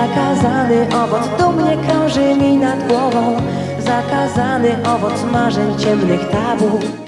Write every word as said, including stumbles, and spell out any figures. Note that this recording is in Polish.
Zakazany owoc dumnie krąży mi nad głową. Zakazany owoc marzeń ciemnych tabu.